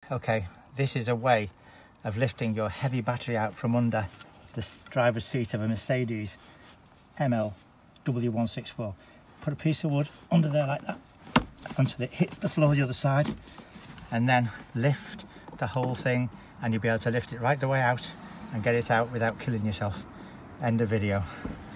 Okay, this is a way of lifting your heavy battery out from under the driver's seat of a Mercedes ML W164. Put a piece of wood under there like that until it hits the floor the other side, and then lift the whole thing, and you'll be able to lift it right the way out and get it out without killing yourself. End of video.